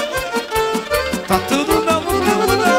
toată lumea împreună.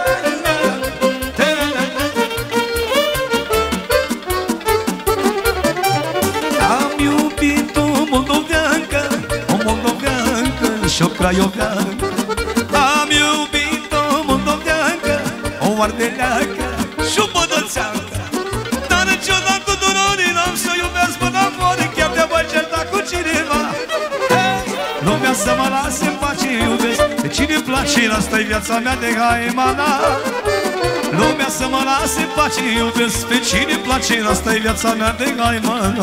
Am iubit o moldoveancă, o moldoveancă și o craioveancă. Am iubit o moldoveancă, o ardeleacă și o bădățeancă. Dar niciodată durorii n-am să iubesc până la moare, chiar de voi certa cu cineva. Lumea să mă lase în pace, iubesc pe cine place, asta-i viața mea de haimana. Lumea să mă lase în pace, iubesc pe cine place, asta-i viața mea de haimana.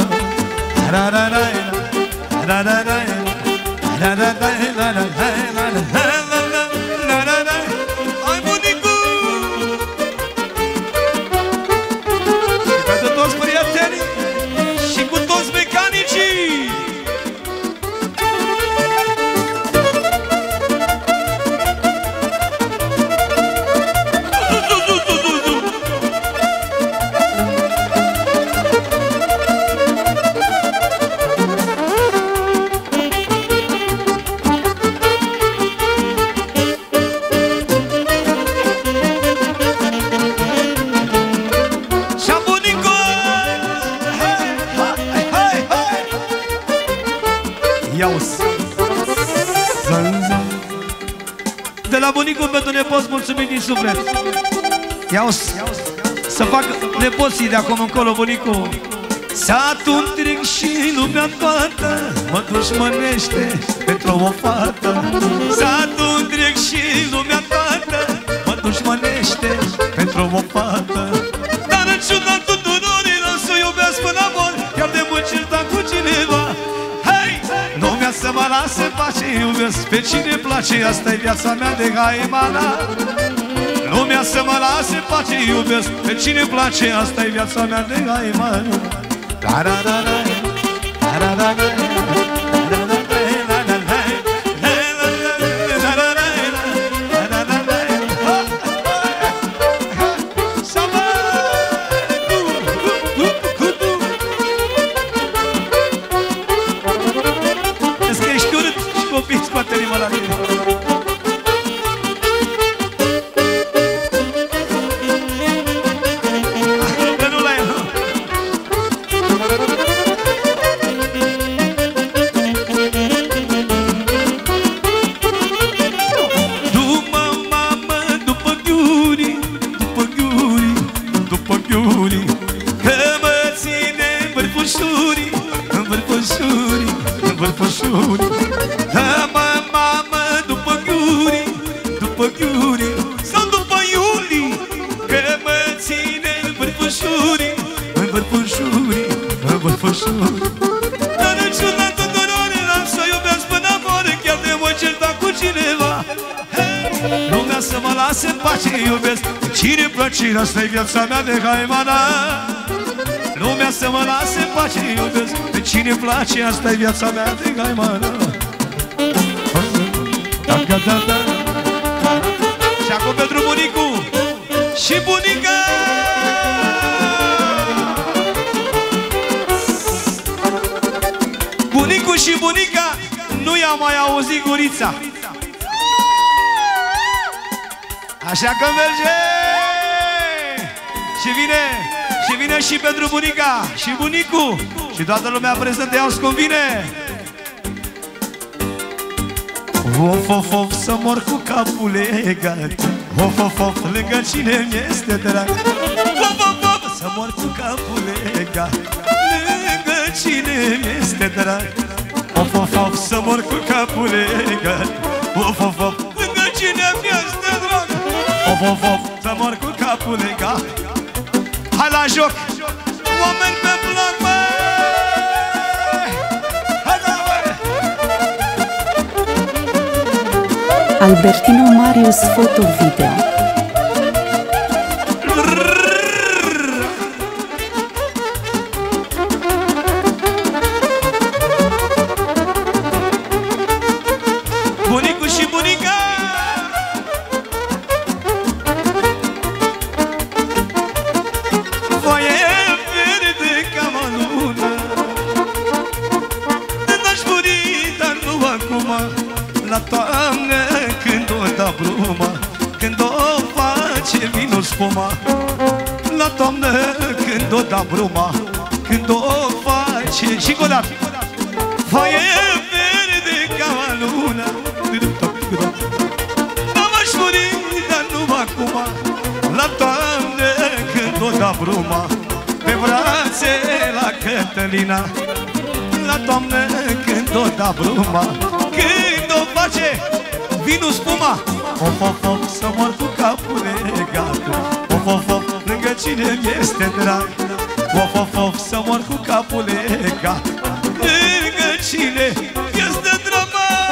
Hai, bunicu! Și pentru toți prietenii și cu toți mecanicii. De la bunicul pentru nepoți, mulțumim din suflet. Ia-o să fac nepoții de acum încolo, bunicul. Satul întreg și lumea toată mă dușmănește pentru o fată. Satul întreg și lumea toată mă dușmănește pentru o fată. Dar în ciuda tuturorilor să iubesc până mor, chiar de mult certa cu cineva. Lumea să mă lase în pace, iubesc pe cine place, asta-i viața mea de haimana. Lumea să mă lase în pace, iubesc pe cine place, asta-i viața mea de haimana. Scoate-mi-mă la mine. Că nu la el. După mamă, după ghiuri, după ghiuri, după ghiuri, că mă ține în vârfușuri, în vârfușuri, în vârfușuri. Da, mamă, după ghiuri, după ghiuri, sau după iuli, că mă ține în vârfușuri, în vârfușuri, în vârfușuri. Dar niciodată duroare n-am să iubesc până moare, chiar de voi certa cu cineva. Lumea să mă lase în pace, iubesc pe cine place, asta-i viața mea de haimana. Lumea să mă lase în pace, iubesc pe cine place, asta-i viața mea de haimana. Și acum pentru bunicul și bunica. Bunicul și bunica nu i-a mai auzit gurița. Așa că merge. Și vine și pentru bunica și bunicul și toată lumea prezentă, iau-ți convine. Of, of, of, să mor cu capul legat. Of, of, of, lângă cine mi-este drag. Of, of, of, să mor cu capul legat. Lângă cine mi-este drag. Of, of, of, să mor cu capul legat. Of, of, of, lângă cine mi-este drag. Of, of, of, să mor cu capul legat. Hai la joc, oameni pe plac, mă! Albertino Marius Foto Video. Bunicul și bunica. Foaie verde ca o lună. N-aș muri, dar nu acum. La toamnă toamnă când o da bruma, când o face vinul spuma. La toamnă când o da bruma, când o face și o dată foaie verde ca luna. N-am-aș muri, dar nu acum. La toamnă când o da bruma, pe brațe la Cătălina. La toamnă când o da bruma, când o face vinul spuma. Of, of, of, să mor cu capul legat. Of, of, of, lângă cine mi-este drag. Of, of, of, să mor cu capul legat. Lângă cine mi-este drag.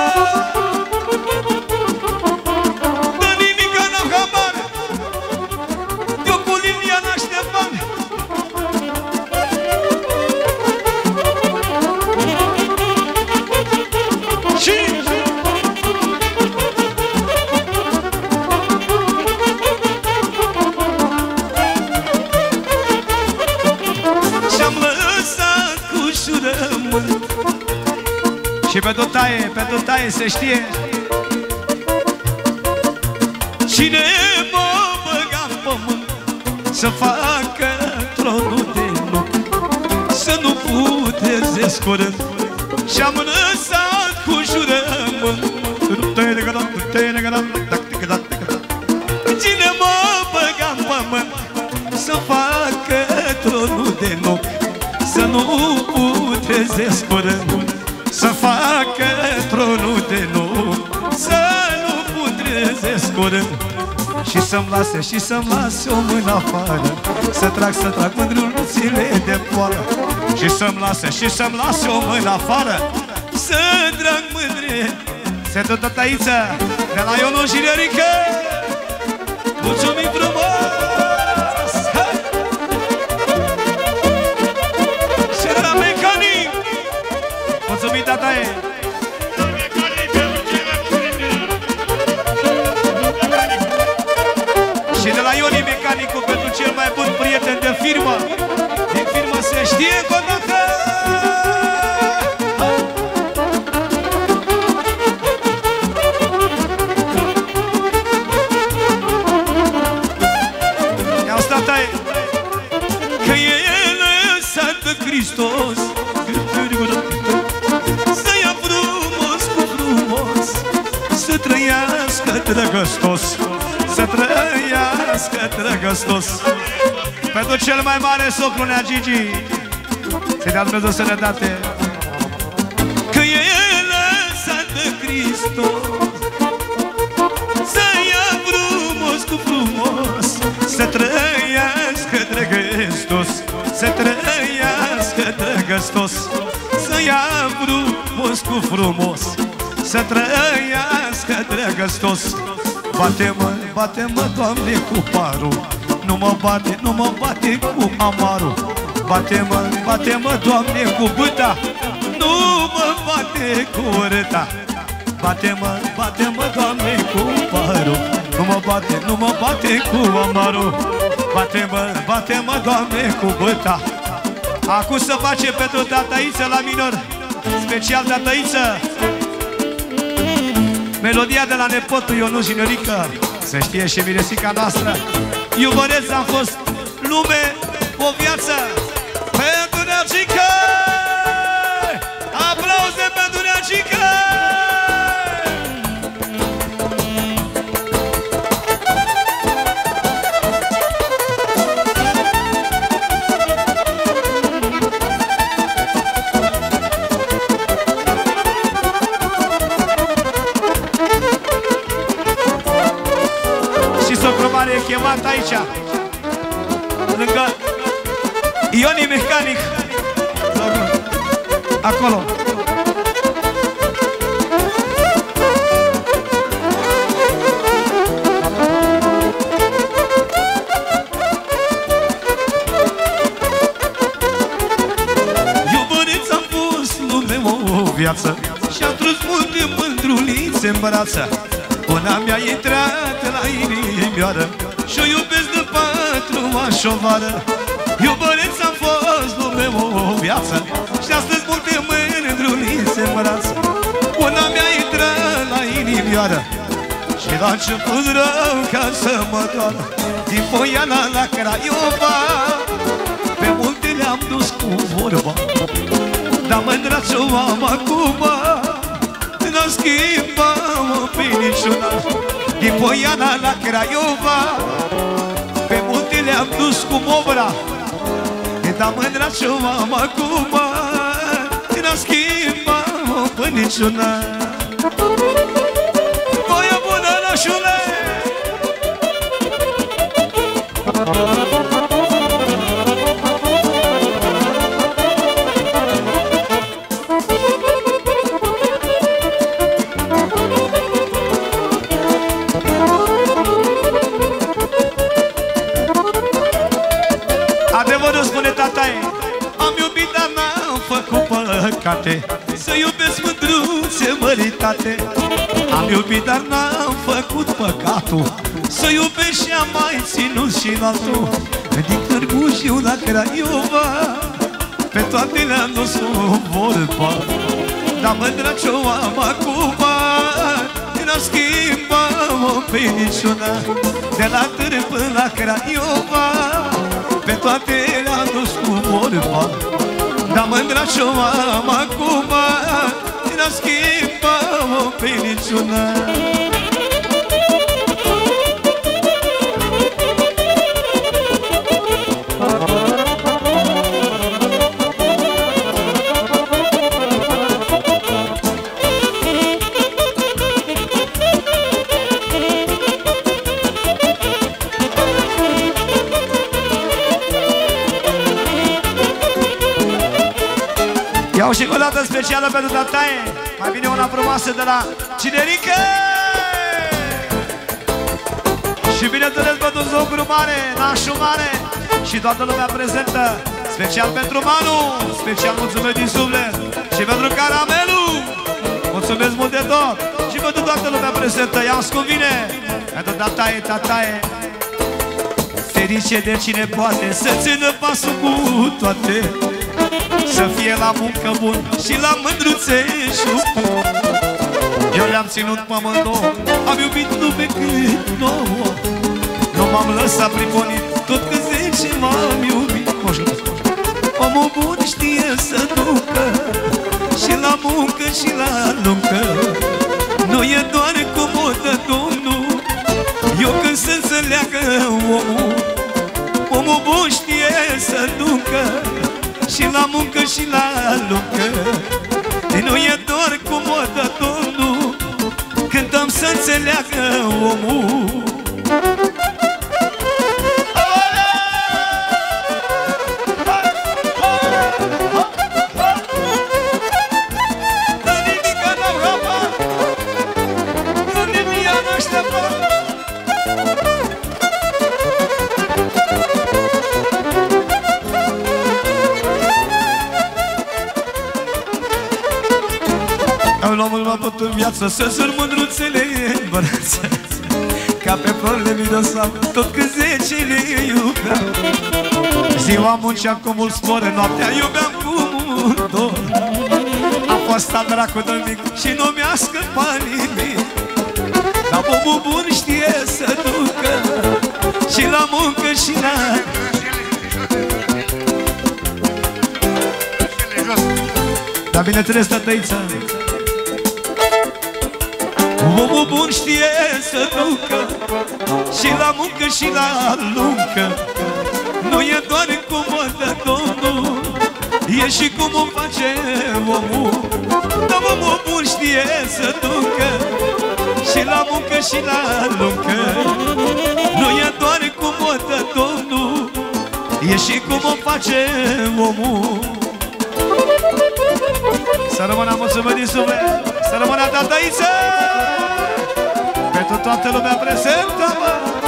Dă nimica n-am habar, eu cu Liliana Ștefan. Și pentru taie se știe. Cine mă băga în pământ să facă tronul de nuc, să nu putezesc curând. Și-am lăsat cu jurământ. Cine mă băga în pământ să facă tronul de nuc, să nu putezesc curând. Să facă tronul de nuc, să nu putrezesc curând. Și să-mi lase, și să-mi lase o mână afară, să trag mândruțile de poară. Și să-mi lase, și să-mi lase o mână afară, să trag mândre. Se tot aici, de la Ionul și Nerică. Mulțumim frumos! Și de la Mecanic. Mulțumim, tataie! Și de la Ioni Mecanicul pentru cel mai bun prieten de firmă. Din firmă se știe încă o dată. Ia-o sta, taie! Că e lăsat de Hristos, să ia frumos cu frumos, să trăiască drăgăstos, să trăiască drăgăstos. Pentru cel mai mare socru, Nea Gigi, să-i dea Dumnezeu sănătate. Că e lăsat de Hristos, să ia frumos cu frumos, să trăiască drăgăstos, să trăiască drăgăstos. Să ia frumos cu frumos, să trăiască drăgăstos. Bate-mă, bate-mă, Doamne, cu parul, nu mă bate, nu mă bate cu amarul. Bate-mă, bate-mă, Doamne, cu bâta, nu mă bate cu urâta. Bate-mă, bate-mă, Doamne, cu parul, nu mă bate, nu mă bate cu amarul. Bate-mă, bate-mă, Doamne, cu bâta. Acum să face pentru tatăiță la minor, special tatăiță. Melodia de la nepotul Ionul și Nerică, să știe și miresica noastră. Iubăreț am fost, lume, o viață. Pentru Neagică! Aplauze pentru Neagică! E chemat aici, lângă Ioni Mecanic, acolo. Iubăreț am fost, lume, o viață, și-a trus multe mândrulițe în brață. Una mi-a intrat la inimioară și-o iubesc de 4 ani și o vară. Iubăreț am fost, lume, o viață, și astăzi multe mândrulițe în brață. Una mi-a intrat la inimioară fioară și la început rău ca să mă doară. Din Poiana la Craiova pe multe le-am dus cu vorba, dar mândra ce-o am acum n-a schimbat-mă pe niciuna. Din Poiana la Craiova pe multe le-am dus cu mobra, dar mândra ce-o am acum n-a schimbat-mă pe niciuna. Voia bună, nașule! Adevărul spune tataie, am iubit, dar n-am făcut păcate, să iubesc mândruțe măritate. Am iubit, dar n-am făcut păcatul, să iubesc și am mai ținut și altul. Din Târgu Jiu la Craiova pe toate le-am dus cu vorba, dar mândra ce-o am acum n-a schimbat-mă pe niciuna. De la Târg până la Craiova pe toate le-am dus cu vorba, dar mândra ce-o am acum n-a schimbat-mă pe niciuna. Iau și o dată specială pentru tataie. Mai vine una frumoasă de la Cinerică. Și bineînțeles pentru Zocru Mare, Nașu Mare și toată lumea prezentă. Special pentru Manu, special mulțumesc din suflet. Și pentru Caramelu, mulțumesc mult de tot. Și pentru toată lumea prezentă, ia-ți convine. Pentru tataie, tataie. Ferice de cine poate să țină pasul cu toate, să fie la muncă bun și la mândruțeșul. Eu le-am ținut pe amândouă, am iubit lume cât nouă. Nu m-am lăsat priponit, tot cât zice m-am iubit. Omul bun știe să ducă și la muncă și la luncă. Nu e doar cum o dă Domnul, eu când să înțeleagă omul bun știe să ducă și la muncă și la luncă. Nu e doar cum o dă Domnul, cântăm să înțeleagă omul. Omul m-a putut în viață să sur mândruțele în brațe, ca pe florile mirosam, tot cât zece le iubeam. Ziua muncea cu mult spor, noaptea iubeam cu mult dor. A fost al dracu de mic și nu mi-a scăpat nimic, dar omul bun știe să ducă și la muncă și la... Dar bineînțeles, tătăiță, omul bun știe să ducă și la muncă și la luncă. Nu e doar cum o dă Domnul, e și cum o face omul. Dar omul bun știe să ducă și la muncă și la luncă. Nu e doar cum o dă Domnul, e și cum o face omul. să rămână mulțumit din suflet, să rămână tătăiță pentru toată lumea prezentă, mă.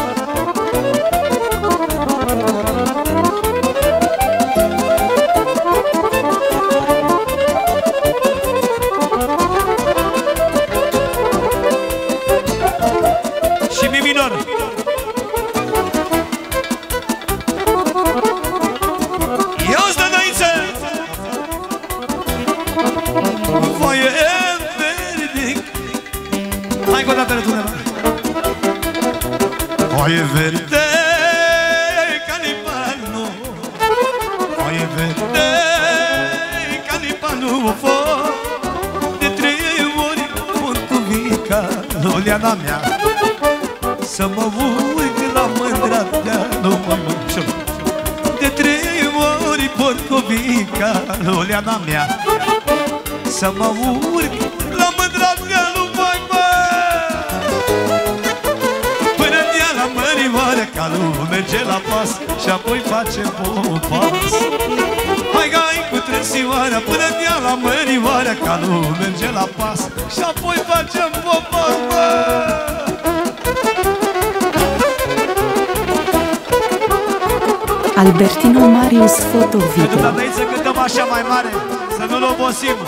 Și mi minor. Ia-ți tătăiță! Voie verde. Hai cu Brăila. Foaie verde ca lipanul, foaie verde ca lipanul, de 3 ori pun cu vica Iuliana mea, să mă uit la mândra mea, nu mai mă. De 3 ori pun cu vica Iuliana mea, să mă urc la mândra mea, nu mai mă. Până dea la mărioară, calul merge la pas și apoi face popas. Hai, hai cu trăsioara, până dea la mărioară, calul merge la pas și apoi facem popas, mă. Albertino Marius Foto Video. Pentru că să cântăm așa mai mare, să nu-l obosim.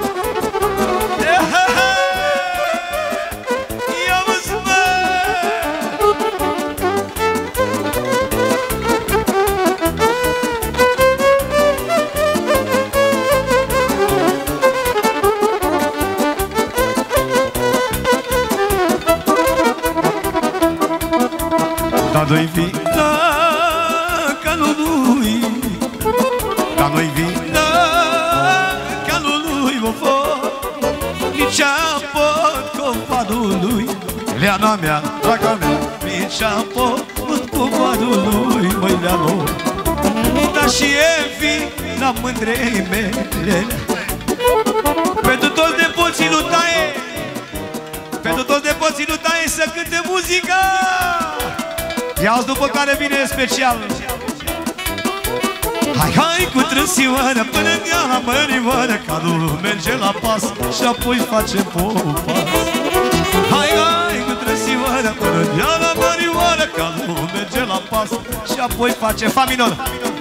Da, noi vina calul lui, da, noi vina calul lui, nici apot copadul lui, Leana mea, draga mea, nici apot copadul lui, măi Leano. Dar și e vina mândrei mele, pentru toți nepoții lui Taie, pentru toți nepoții lui Taie să cânte muzica. Ia-ți după care vine special. Hai, hai cu trânsioară, până dea la mărioară, calul merge la pas și apoi face popas. Hai, hai cu trânsioară, până dea la mărioară, calul merge la pas și apoi face fa minor.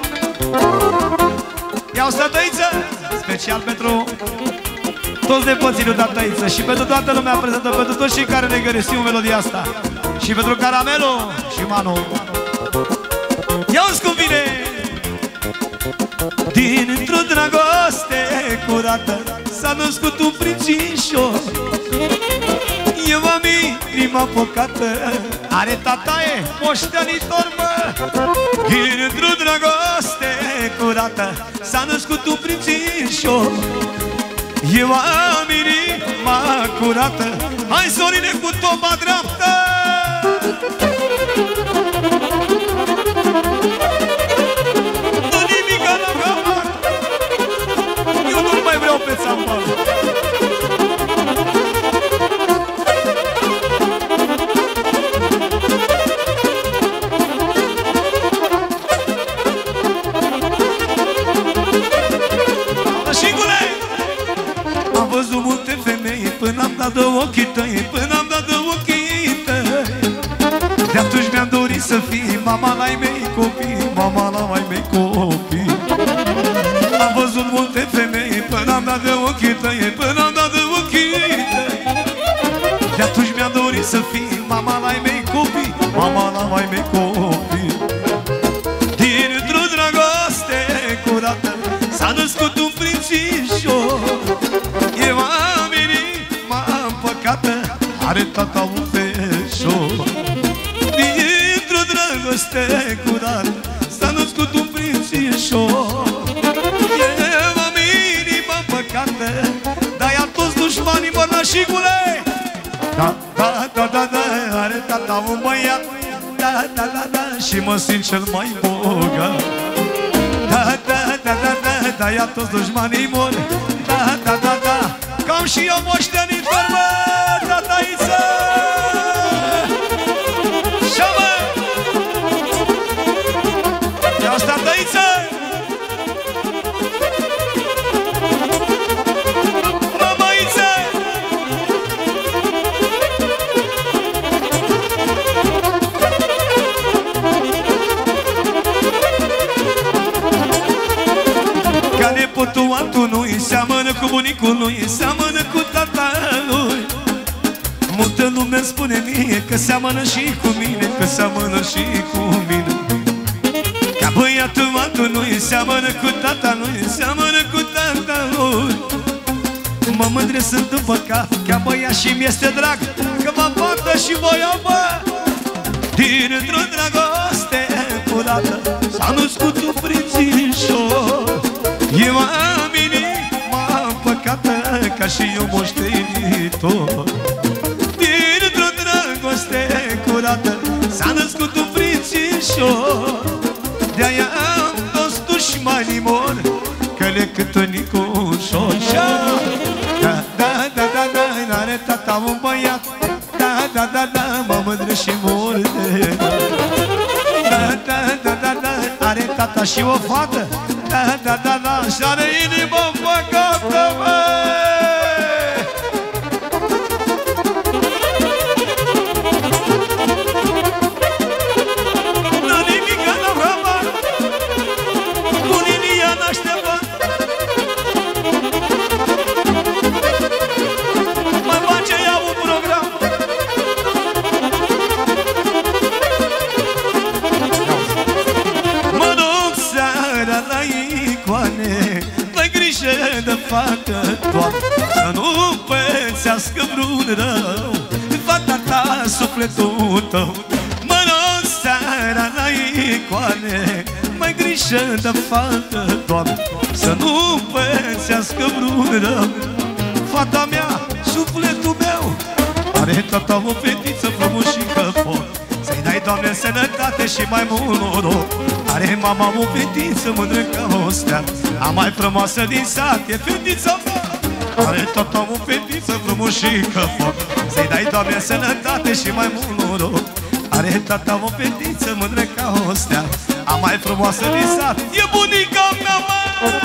Ia-ți tătăiță, special pentru toți nepoții lui Tătăiță și pentru toată lumea prezentă, pentru toți cei care ne găsim melodia asta. Și pentru Caramelo și Manu. Ia-uzi cum vine! Dintr-o dragoste curată s-a născut un prințișor. Eu am inima păcată, are tataie moștenitor, mă. Dintr-o dragoste curată s-a născut un prințișor. Eu am inima curată, hai Zorine cu toba dreaptă. Nu nimica la capăt, eu nu mai vreau pe țambal. Am văzut multe femei până am dat de ochii tăi, până am dat de ochii tăi. De atunci mi-am dorit să fii mama la-ai mei copii, mama la-ai mei copii. Am văzut multe femei până am dat de ochii tăi, până am dat de ochii tăi. De atunci mi-am dorit să fii mama la-ai mei copii, mama la-ai mei copii. Dintr-o dragoste curată s-a născut un prințișor. Eu am inima păcată, are tata un feșor. Dintr-o dragoste curată s-a născut un prințișor. Eu am inima păcată, de-aia toți dușmanii mor nașicule. Da, da, da, da, da, are tata un băiat. Da, da, da, da, și mă simt cel mai bogat. Da, da, da, da, da, de-aia toți dușmanii mor. Da, da, da, da, cam și eu moștenitor, mă, Tătăiță! Și-a, mă! Ia-ți, Tătăiță! Mămăiță! Ca nepotul Antunui seamănă cu bunicul lui, seamănă cu tata lui. Multă lume spune mie că seamănă și cu mine, că seamănă și cu mine. Ca băiatul Antunui seamănă cu tata lui, seamănă cu tata lui. Mă mândresc după cap, ca băiat și mi-este drag, că la fată și voia, bă, dintr-o dragoste curată s-a născut un prințișor. Eu am inima păcată ca și eu moștenitor. Dintr-o dragoste curată s-a născut un prințișor. De-aia am toți dușmanii mor, că le cântă Nicușor. Da, da, da, da, da, are tata un băiat. Da, da, da, da, mă mândră și murde. Da, da, da, da, da, are tata și o fată. Da, da, da, da, și are inima păcată, bă. De fată, Doamne, să nu pățească vreun rău fata ta, sufletul tău. Mă rog seara la icoane, mai grijă de fată, Doamne, să nu pățească vreun rău fata mea, sufletul meu. Are tata o fetiță frumușică foc, să-i dai, Doamne, sănătate și mai mult noroc. Are mama o fetiță mândră ca o stea, a mai frumoasă din sat e fetița mea. Are tata o fetiță frumușică foc, să-i dai, Doamne, sănătate și mai mult noroc. Are tata o fetiță mândră ca o stea, a mai frumoasă din sat e bunica mea, mă!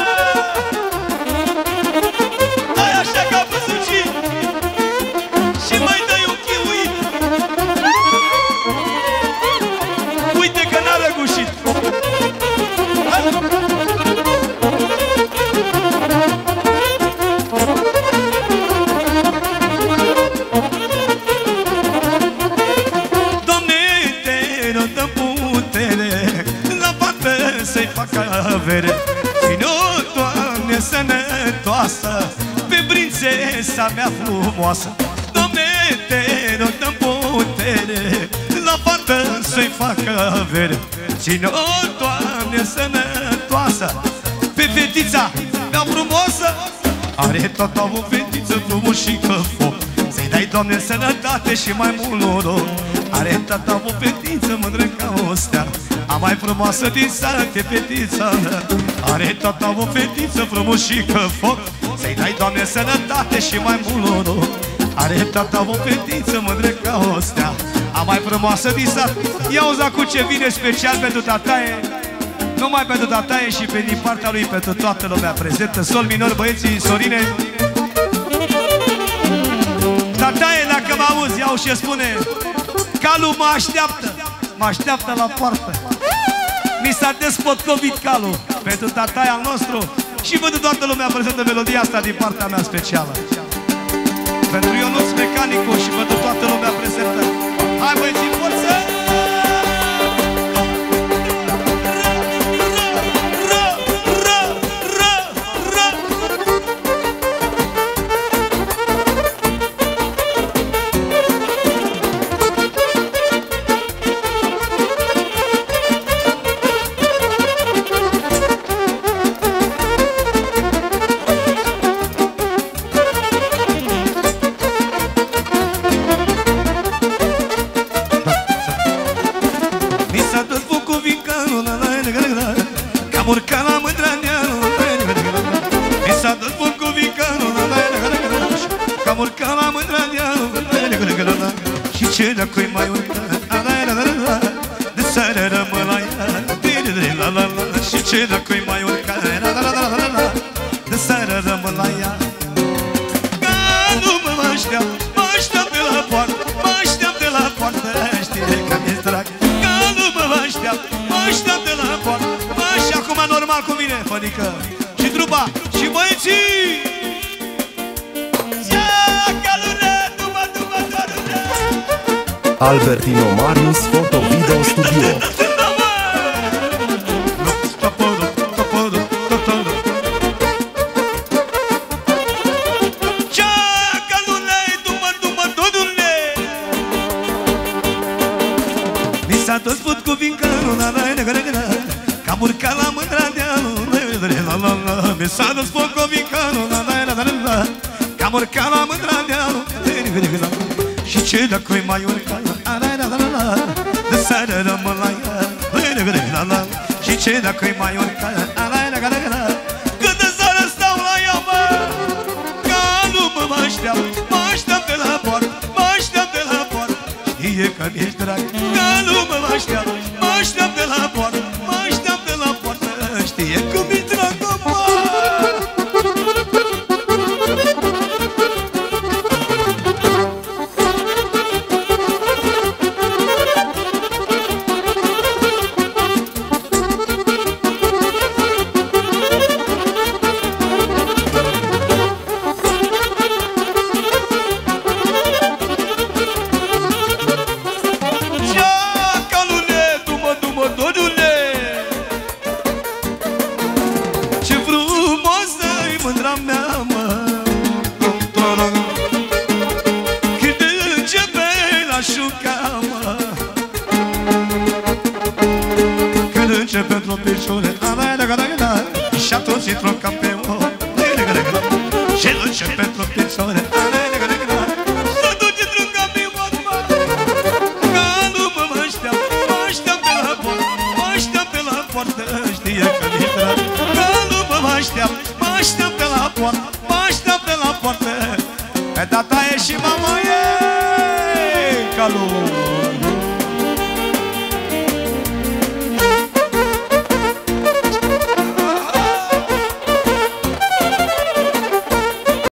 Dai așa ca văzucii și mai dai un chiuit. Uite că n-a răgușit. Avere. Ține-o, Doamne, sănătoasă pe prințesa mea frumoasă. Doamne, te rog, dă-mi putere la fată să-i facă avere. Ține-o, Doamne, sănătoasă pe fetița mea frumoasă. Are tata o fetiță frumușică foc, să-i dai, Doamne, sănătate și mai mult noroc. Are tata o fetiță mândră ca o stea, a mai frumoasă din sat e fetița mea. Are tata o fetiță frumușică foc, să-i dai, Doamne, sănătate și mai mult noroc. Are tata o fetiță mândră ca o stea, a mai frumoasă din sat. Ia uza cu ce vine special pentru tataie, numai pentru tataie și pe din partea lui pentru toată lumea prezentă. Sol minor, băieții, Sorine. Tataie, dacă mă auzi, iau și spune: calul mă așteaptă, mă așteaptă la poartă. Mi s-a despotcovit calul pentru tataia al nostru și pentru toată lumea prezentă melodia asta din partea mea specială. Pentru Ionuț Mecanicu și pentru toată lumea prezentă. Hai, băieții, forță! Și dacă-i mai urcat, de seară rămân la ea. Și ce dacă-i mai urcat, de seară rămân la ea. Calul mă așteaptă, mă așteaptă la poartă, mă așteaptă la poartă, știe că mi-e drag. Calul mă așteaptă, mă așteaptă la poartă. Și acum normal cum vine, fănică și trupa și băieții. Albertino Marius Photo Video Studio. s-a tot spus cu vincanul, că am urcat la mândra dealul, mi s-a tot spus cu vincanul, că am urcat la mândra dealul. Și ce dacă-i mai urcat, de seară rămân la ea. Și ce dacă-i mai urcat, cât de seară stau la ea, mă, ca nu mă așteaptă, mă așteaptă la poartă, mă așteaptă la poartă. Știe că mi-ești drag, ca nu mă așteaptă, mă așteaptă la poartă, mă așteaptă la poartă. Știe că mi-ești drag, mă. Pentru picioare, și atunci intru ca pe om. Și duce pentru picioare, să duce într-un ca pe om. Ca nu mă așteaptă, mă așteaptă la poartă, mă așteaptă la poartă. Știe că mi-e drag, ca nu mă așteaptă, mă așteaptă la poartă, mă așteaptă la poartă. Pe data e și mama e calul.